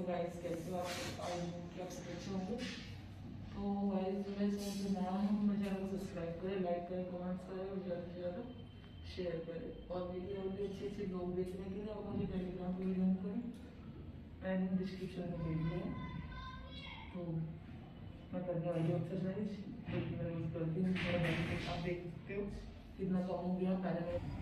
Guys कैसे हो आप? आई होप कि आप सब अच्छे होंगे। तो गाइस मैं सबसे नया हूँ, मेरे चैनल को सब्सक्राइब करें, लाइक करें, कमेंट्स करें और ज़्यादा से ज़्यादा शेयर करें। और वीडियो और भी अच्छे अच्छे ब्लॉग देखने के लिए आप मुझे टेलीग्राम पर ज्वाइन करें, एंड डिस्क्रिप्शन में दे दिया है। तो मैं करने वाली हूँ एक्सरसाइज, जो कि मैं रोज करती हूँ। आप देख सकते हो कितना कम हो गया पहले में।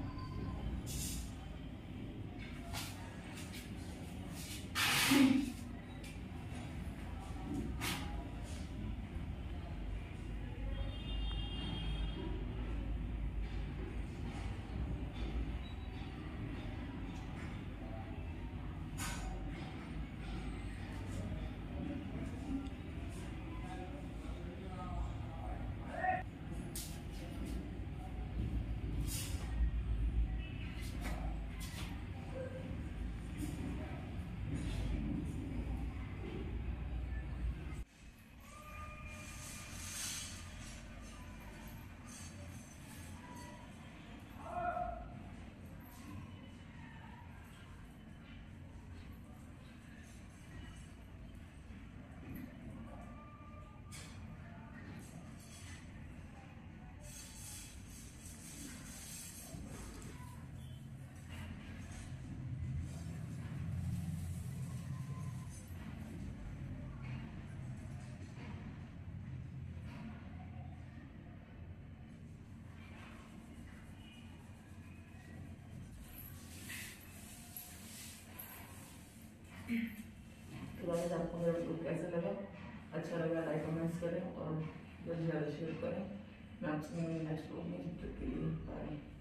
तो गाइस आपको मेरा वीडियो कैसा लगा? अच्छा लगा लाइक कमेंट्स करें और ज़्यादा से ज़्यादा शेयर करें। मैं आपसे नेक्स्ट व्लॉग में, जब तक के लिए बाय।